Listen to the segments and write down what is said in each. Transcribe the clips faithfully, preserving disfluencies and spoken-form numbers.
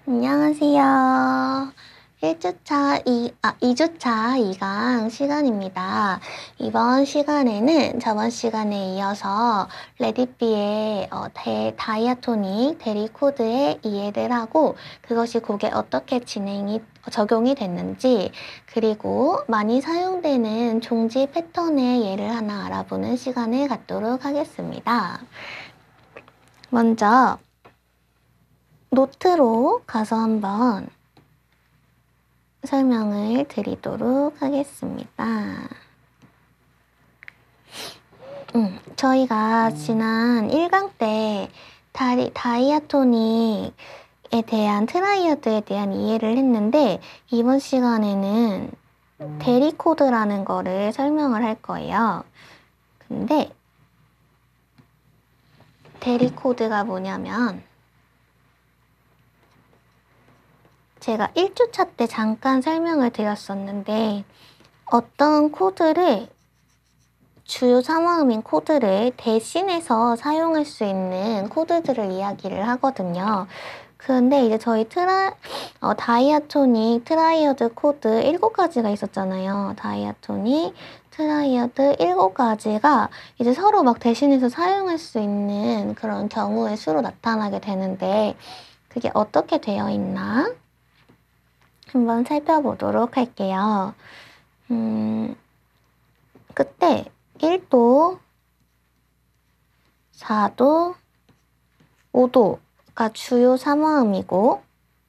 안녕하세요. 일 주차, 이, 아, 이 주차 이 강 시간입니다. 이번 시간에는 저번 시간에 이어서 레디비의 어, 대, 다이아토닉 대리코드의 이해를 하고 그것이 곡에 어떻게 진행이, 적용이 됐는지 그리고 많이 사용되는 종지 패턴의 예를 하나 알아보는 시간을 갖도록 하겠습니다. 먼저 노트로 가서 한번 설명을 드리도록 하겠습니다. 음, 저희가 지난 일 강 때 다리, 다이아토닉에 대한 트라이어드에 대한 이해를 했는데 이번 시간에는 대리코드라는 거를 설명을 할 거예요. 근데 대리코드가 뭐냐면 제가 일 주차 때 잠깐 설명을 드렸었는데 어떤 코드를 주요 삼화음인 코드를 대신해서 사용할 수 있는 코드들을 이야기를 하거든요. 그런데 이제 저희 트라, 어, 다이아토닉 트라이어드 코드 일곱 가지가 있었잖아요. 다이아토닉 트라이어드 일곱 가지가 이제 서로 막 대신해서 사용할 수 있는 그런 경우의 수로 나타나게 되는데 그게 어떻게 되어 있나? 한번 살펴보도록 할게요. 음, 그때 일 도, 사 도, 오 도가 주요 삼화음이고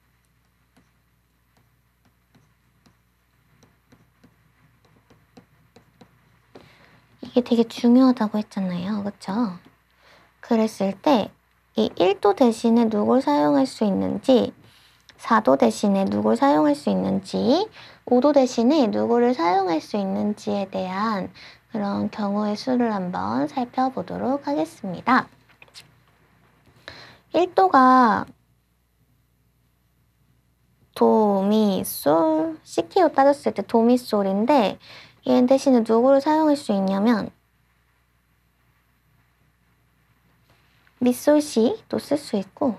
이게 되게 중요하다고 했잖아요. 그쵸? 그랬을 때 이 일 도 대신에 누굴 사용할 수 있는지 사 도 대신에 누굴 사용할 수 있는지 오 도 대신에 누구를 사용할 수 있는지에 대한 그런 경우의 수를 한번 살펴보도록 하겠습니다. 일 도가 도, 미, 솔, C키로 따졌을 때 도, 미, 솔인데 얘 대신에 누구를 사용할 수 있냐면 미, 솔, C도 쓸 수 있고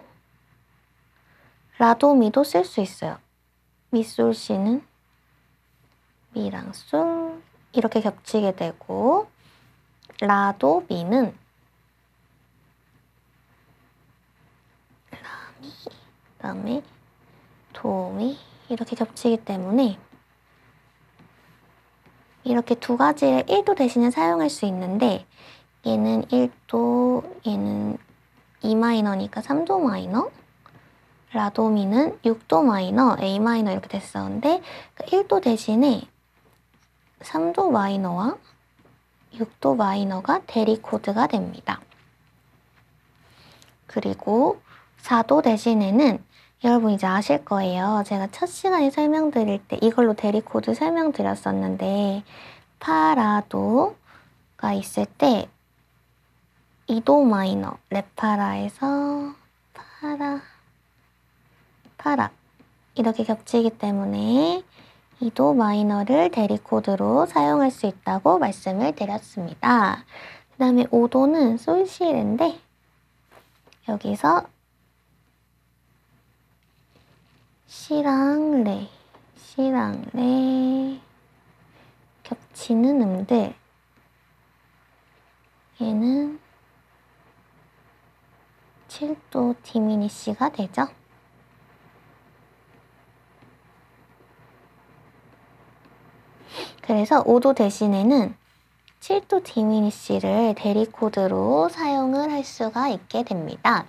라도, 미도 쓸 수 있어요. 미, 솔, C는 미랑 솔 이렇게 겹치게 되고 라도, 미는 라미, 그다음에 도미 이렇게 겹치기 때문에 이렇게 두 가지를 일 도 대신에 사용할 수 있는데 얘는 일 도, 얘는 이 마이너니까 삼 도 마이너 라도미는 육 도 마이너, A 마이너 이렇게 됐었는데 일 도 대신에 삼 도 마이너와 육 도 마이너가 대리코드가 됩니다. 그리고 사 도 대신에는 여러분 이제 아실 거예요. 제가 첫 시간에 설명드릴 때 이걸로 대리코드 설명드렸었는데 파라도가 있을 때 이 도 마이너, 레파라에서 파라, 파라 이렇게 겹치기 때문에 이 도 마이너를 대리코드로 사용할 수 있다고 말씀을 드렸습니다. 그 다음에 오 도는 솔시레인데 여기서 시랑 레, 시랑 레 겹치는 음들 얘는 칠 도 디미니시가 되죠. 그래서 오 도 대신에는 칠 도 디미니시를 대리코드로 사용을 할 수가 있게 됩니다.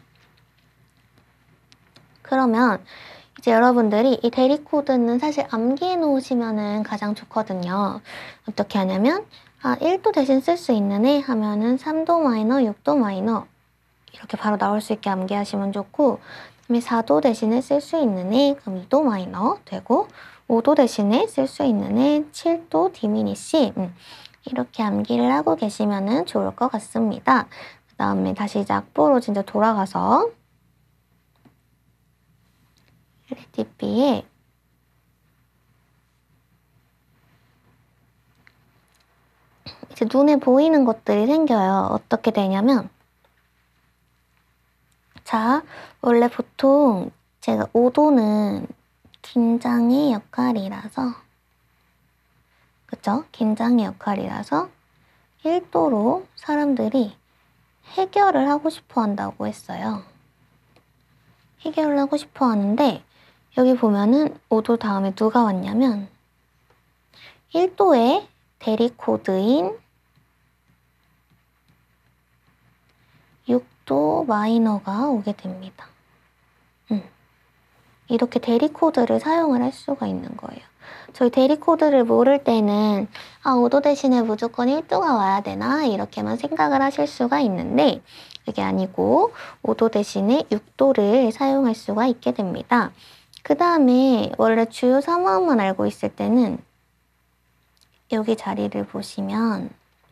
그러면 이제 여러분들이 이 대리코드는 사실 암기해 놓으시면 가장 좋거든요. 어떻게 하냐면 아, 일 도 대신 쓸 수 있는 애 하면은 삼 도 마이너, 육 도 마이너 이렇게 바로 나올 수 있게 암기하시면 좋고 그다음에 사 도 대신에 쓸 수 있는 애 그럼 이 도 마이너 되고 오 도 대신에 쓸 수 있는 애 칠 도 디미니시 음, 이렇게 암기를 하고 계시면 좋을 것 같습니다. 그 다음에 다시 이제 악보로 진짜 돌아가서 레디비에 이제 눈에 보이는 것들이 생겨요. 어떻게 되냐면 자, 원래 보통 제가 오 도는 긴장의 역할이라서, 그쵸? 긴장의 역할이라서 일 도로 사람들이 해결을 하고 싶어 한다고 했어요. 해결을 하고 싶어 하는데 여기 보면은 오 도 다음에 누가 왔냐면 일 도의 대리 코드인 육 도 마이너가 오게 됩니다. 음. 이렇게 대리 코드를 사용을 할 수가 있는 거예요. 저희 대리 코드를 모를 때는 아, 오 도 대신에 무조건 일 도가 와야 되나 이렇게만 생각을 하실 수가 있는데 그게 아니고 오 도 대신에 육 도를 사용할 수가 있게 됩니다. 그 다음에 원래 주요 상황만 알고 있을 때는 여기 자리를 보시면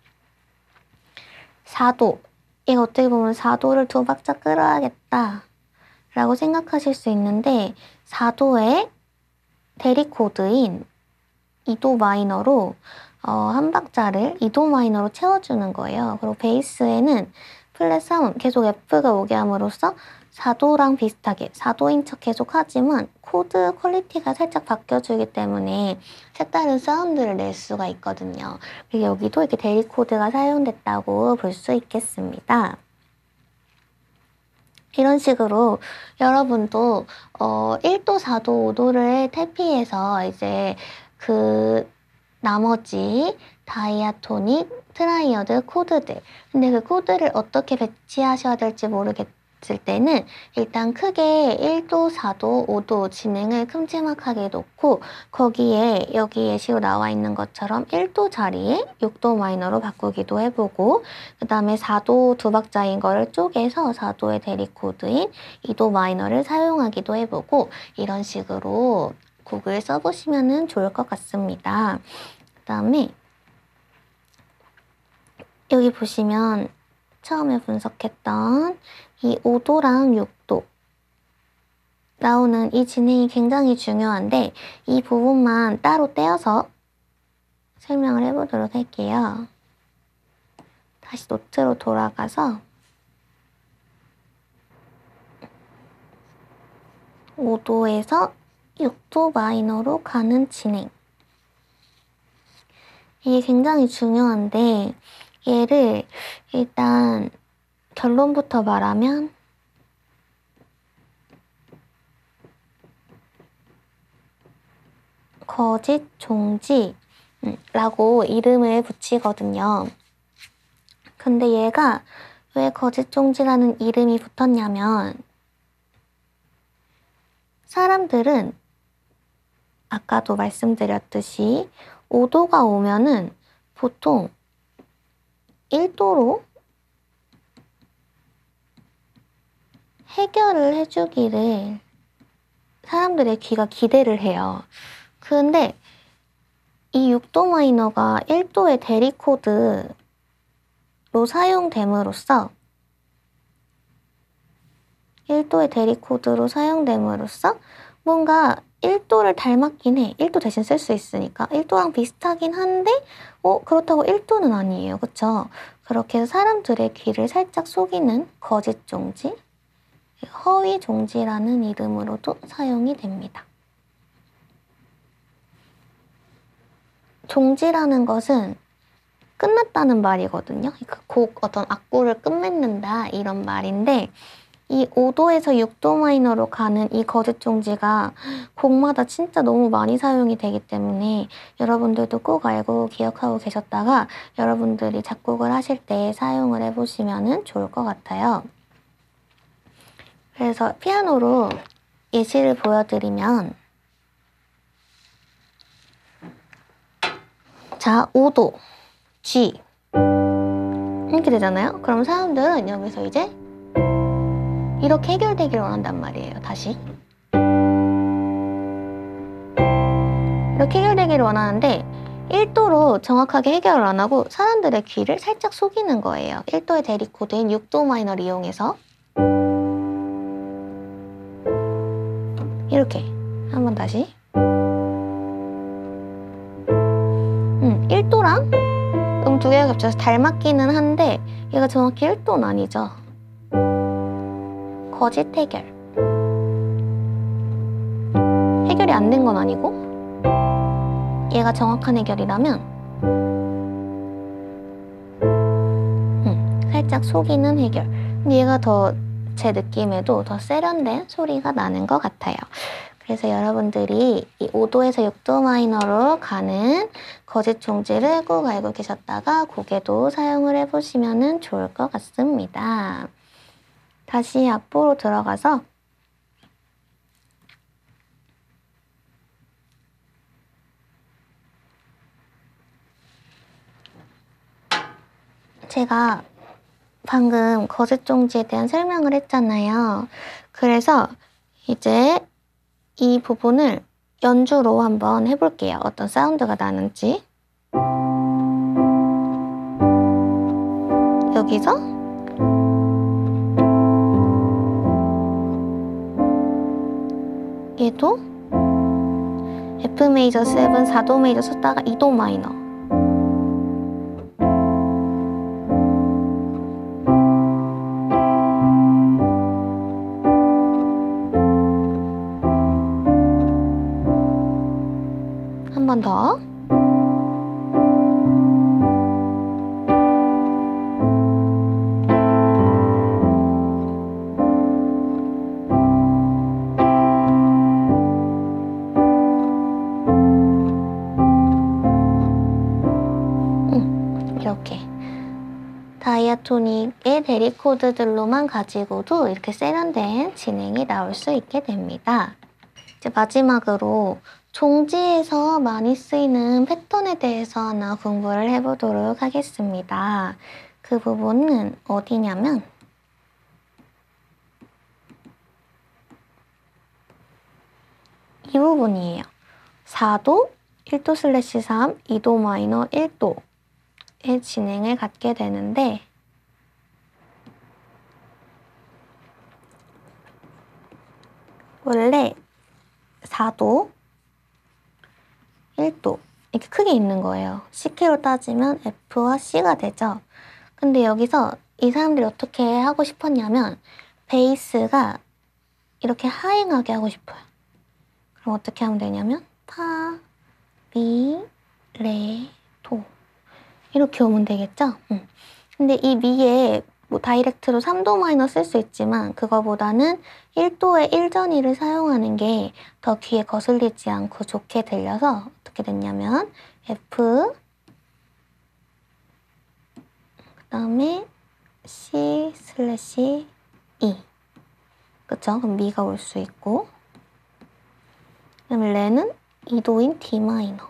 사 도, 이거 어떻게 보면 사 도를 두 박자 끌어야겠다 라고 생각하실 수 있는데 사 도의 대리 코드인 이 도 마이너로 어, 한 박자를 이 도 마이너로 채워주는 거예요. 그리고 베이스에는 플랫 삼 계속 F가 오게 함으로써 사 도랑 비슷하게 사 도인 척 계속 하지만 코드 퀄리티가 살짝 바뀌어주기 때문에 색다른 사운드를 낼 수가 있거든요. 그리고 여기도 이렇게 대리 코드가 사용됐다고 볼 수 있겠습니다. 이런 식으로 여러분도 어, 일 도, 사 도, 오 도를 탈피해서 이제 그 나머지 다이아토닉, 트라이어드 코드들, 근데 그 코드를 어떻게 배치하셔야 될지 모르겠을 때는 일단 크게 일 도, 사 도, 오 도 진행을 큼지막하게 놓고 거기에 여기 예시로 나와 있는 것처럼 일 도 자리에 육 도 마이너로 바꾸기도 해보고 그 다음에 사 도 두 박자인 거를 쪼개서 사 도의 대리 코드인 이 도 마이너를 사용하기도 해보고 이런 식으로 곡을 써보시면 좋을 것 같습니다. 그 다음에 여기 보시면 처음에 분석했던 이 오 도랑 육 도 나오는 이 진행이 굉장히 중요한데 이 부분만 따로 떼어서 설명을 해보도록 할게요. 다시 노트로 돌아가서 오 도에서 육 도 마이너로 가는 진행. 이게 굉장히 중요한데 얘를 일단 결론부터 말하면 거짓 종지라고 이름을 붙이거든요. 근데 얘가 왜 거짓 종지라는 이름이 붙었냐면 사람들은 아까도 말씀드렸듯이 오 도가 오면은 보통 일 도로 해결을 해주기를 사람들의 귀가 기대를 해요. 근데 이 육 도 마이너가 일 도의 대리 코드로 사용됨으로써 일 도의 대리 코드로 사용됨으로써 뭔가 일 도를 닮았긴 해. 일 도 대신 쓸 수 있으니까. 일 도랑 비슷하긴 한데 어 그렇다고 일 도는 아니에요. 그쵸? 그렇게 해서 사람들의 귀를 살짝 속이는 거짓 종지, 허위 종지라는 이름으로도 사용이 됩니다. 종지라는 것은 끝났다는 말이거든요. 그러니까 곡 어떤 악보를 끝맺는다 이런 말인데 이 오 도에서 육 도 마이너로 가는 이 거짓 종지가 곡마다 진짜 너무 많이 사용이 되기 때문에 여러분들도 꼭 알고 기억하고 계셨다가 여러분들이 작곡을 하실 때 사용을 해보시면 좋을 것 같아요. 그래서 피아노로 예시를 보여드리면 자, 오 도, G 이렇게 되잖아요. 그럼 사람들은 여기서 이제 이렇게 해결되기를 원한단 말이에요. 다시 이렇게 해결되기를 원하는데 일 도로 정확하게 해결을 안 하고 사람들의 귀를 살짝 속이는 거예요. 일 도의 대리 코드인 육 도 마이너를 이용해서 이렇게 한번 다시 음, 일 도랑 음 두 개가 겹쳐서 닮았기는 한데 얘가 정확히 일 도는 아니죠. 거짓 해결. 해결이 안 된 건 아니고 얘가 정확한 해결이라면 음, 살짝 속이는 해결. 근데 얘가 더 제 느낌에도 더 세련된 소리가 나는 것 같아요. 그래서 여러분들이 이 오 도에서 육 도 마이너로 가는 거짓 종지를 꼭 알고 계셨다가 곡에도 사용을 해보시면 좋을 것 같습니다. 다시 악보로 들어가서 제가 방금 거짓 종지에 대한 설명을 했잖아요. 그래서 이제 이 부분을 연주로 한번 해볼게요. 어떤 사운드가 나는지. 여기서 얘도 F 메이저 칠, 사 도 메이저 썼다가 이 도 마이너. 한 번 더. 음, 이렇게. 다이아토닉의 대리 코드들로만 가지고도 이렇게 세련된 진행이 나올 수 있게 됩니다. 이제 마지막으로 종지에서 많이 쓰이는 패턴에 대해서 하나 공부를 해보도록 하겠습니다. 그 부분은 어디냐면 이 부분이에요. 사 도, 일 도 슬래시 삼, 이 도 마이너 일 도의 진행을 갖게 되는데 원래 사 도, 일 도 이렇게 크게 있는 거예요. C키로 따지면 F와 C가 되죠. 근데 여기서 이 사람들이 어떻게 하고 싶었냐면 베이스가 이렇게 하행하게 하고 싶어요. 그럼 어떻게 하면 되냐면 파, 미, 레, 도 이렇게 오면 되겠죠? 음. 근데 이 미에 뭐 다이렉트로 삼 도 마이너 쓸 수 있지만 그거보다는 일 도의 일전이를 사용하는 게 더 귀에 거슬리지 않고 좋게 들려서 어떻게 됐냐면 F 그 다음에 C 슬래시 E 그쵸? 그럼 미가 올 수 있고 그다음에 레는 이 도인 D 마이너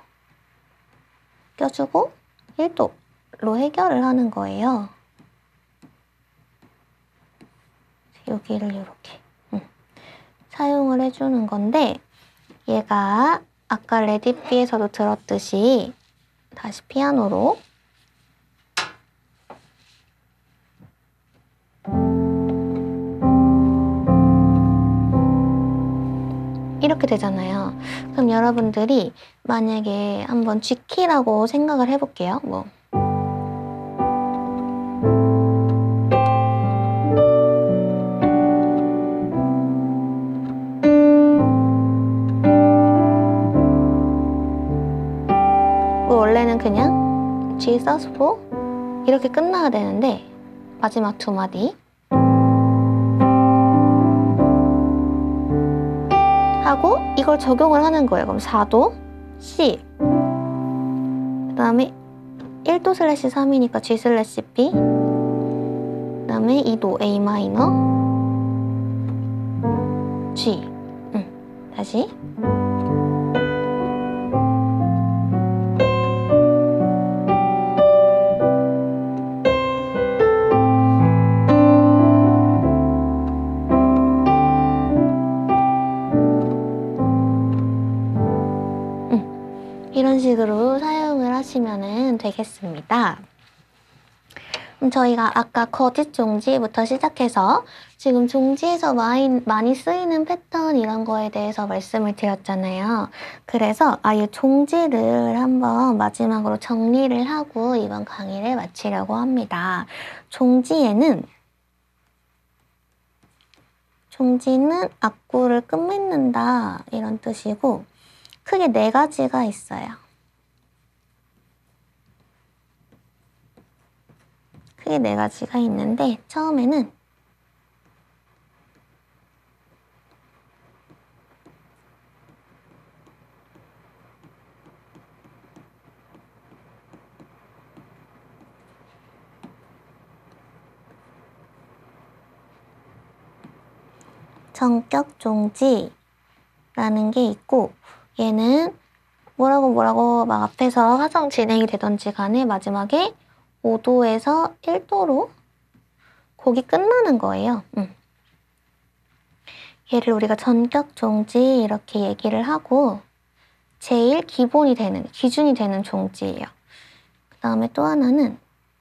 껴주고 일 도로 해결을 하는 거예요. 여기를 이렇게 음, 사용을 해주는 건데 얘가 아까 레디비에서도 들었듯이 다시 피아노로 이렇게 되잖아요. 그럼 여러분들이 만약에 한번 G키라고 생각을 해볼게요. 뭐 원래는 그냥 G 서스포 이렇게 끝나야 되는데 마지막 두 마디 하고 이걸 적용을 하는 거예요. 그럼 사 도 C 그 다음에 일 도 슬래시 삼이니까 G 슬래시 B 그 다음에 이 도 A 마이너 G 응. 다시 이런 식으로 사용을 하시면 되겠습니다. 그럼 저희가 아까 거짓 종지부터 시작해서 지금 종지에서 많이, 많이 쓰이는 패턴 이런 거에 대해서 말씀을 드렸잖아요. 그래서 아예 종지를 한번 마지막으로 정리를 하고 이번 강의를 마치려고 합니다. 종지에는 종지는 앞구를 끝맺는다 이런 뜻이고 크게 네 가지가 있어요. 크게 네 가지가 있는데 처음에는 정격종지라는 게 있고 얘는 뭐라고 뭐라고 막 앞에서 화성 진행이 되던지 간에 마지막에 오 도에서 일 도로 곡이 끝나는 거예요. 음. 얘를 우리가 전격종지 이렇게 얘기를 하고 제일 기본이 되는, 기준이 되는 종지예요. 그 다음에 또 하나는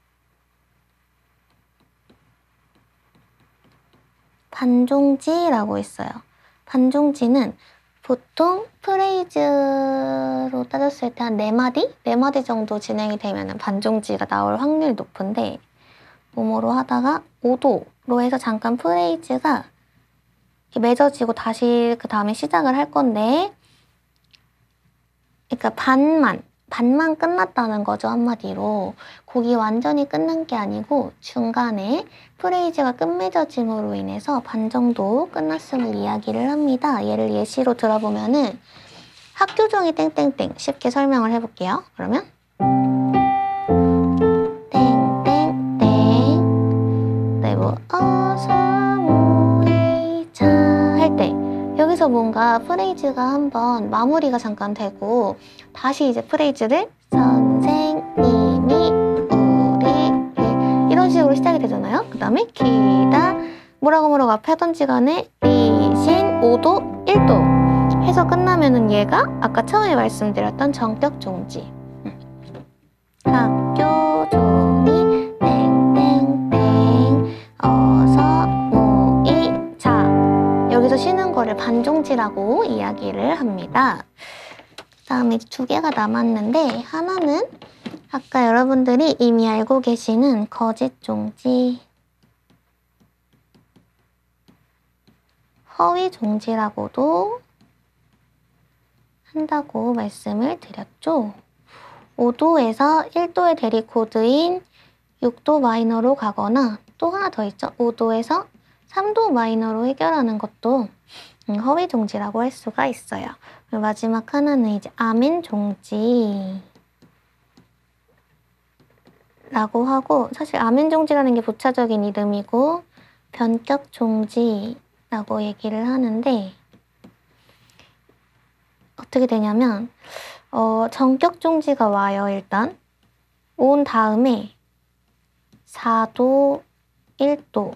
반종지라고 있어요. 반종지는 보통 프레이즈로 따졌을 때 한 네 마디? 네 마디 정도 진행이 되면 반종지가 나올 확률이 높은데 뭐뭐로 하다가 오 도로 해서 잠깐 프레이즈가 맺어지고 다시 그 다음에 시작을 할 건데 그러니까 반만, 반만 끝났다는 거죠, 한마디로. 곡이 완전히 끝난 게 아니고 중간에 프레이즈가 끝맺어짐으로 인해서 반 정도 끝났음을 이야기를 합니다. 얘를 예시로 들어보면은 학교 종이 땡땡땡 쉽게 설명을 해볼게요. 그러면 땡땡땡 네, 뭐 어서 모이자 할 때 여기서 뭔가 프레이즈가 한번 마무리가 잠깐 되고 다시 이제 프레이즈를 선생님이 우리 이런 식으로 시작이 되잖아요. 그 다음에 기다 뭐라고 뭐라고 앞에 하던지 간에 리신 오 도 일 도 해서 끝나면은 얘가 아까 처음에 말씀드렸던 정격종지 학교 종이 땡땡땡 어서 모이자 여기서 쉬는 거를 반종지라고 이야기를 합니다. 그 다음에 두 개가 남았는데 하나는 아까 여러분들이 이미 알고 계시는 거짓종지, 허위종지라고도 한다고 말씀을 드렸죠. 오 도에서 일 도의 대리코드인 육 도 마이너로 가거나 또 하나 더 있죠. 오 도에서 삼 도 마이너로 해결하는 것도 허위 종지라고 할 수가 있어요. 그리고 마지막 하나는 이제 아멘 종지 라고 하고 사실 아멘 종지라는 게 부차적인 이름이고 변격 종지라고 얘기를 하는데 어떻게 되냐면 어, 정격 종지가 와요. 일단 온 다음에 사 도, 일 도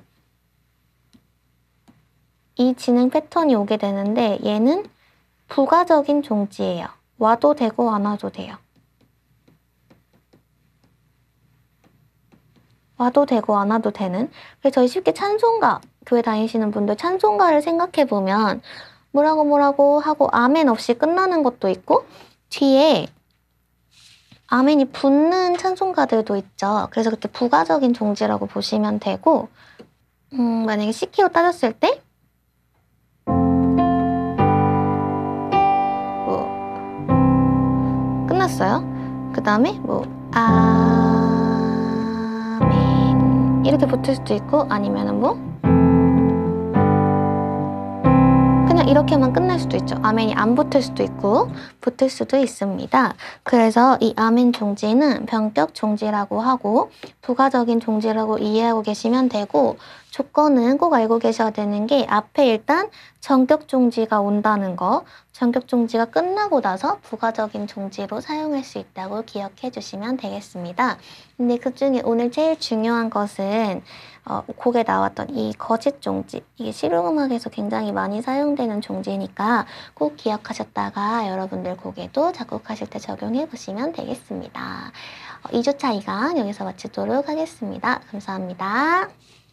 이 진행 패턴이 오게 되는데 얘는 부가적인 종지예요. 와도 되고 안 와도 돼요. 와도 되고 안 와도 되는. 그래서 저희 쉽게 찬송가, 교회 다니시는 분들 찬송가를 생각해보면 뭐라고 뭐라고 하고 아멘 없이 끝나는 것도 있고 뒤에 아멘이 붙는 찬송가들도 있죠. 그래서 그때 부가적인 종지라고 보시면 되고 음, 만약에 C키로 따졌을 때 끝났어요. 그 다음에 뭐 아멘 이렇게 붙을 수도 있고 아니면은 뭐 그냥 이렇게만 끝날 수도 있죠. 아멘이 안 붙을 수도 있고 붙을 수도 있습니다. 그래서 이 아멘 종지는 변격 종지라고 하고 부가적인 종지라고 이해하고 계시면 되고 조건은 꼭 알고 계셔야 되는 게 앞에 일단 정격 종지가 온다는 거 정격 종지가 끝나고 나서 부가적인 종지로 사용할 수 있다고 기억해 주시면 되겠습니다. 근데 그 중에 오늘 제일 중요한 것은 어, 곡에 나왔던 이 거짓 종지 이게 실용음악에서 굉장히 많이 사용되는 종지니까 꼭 기억하셨다가 여러분들 곡에도 작곡하실 때 적용해 보시면 되겠습니다. 어, 이 주차 이 강 여기서 마치도록 하겠습니다. 감사합니다.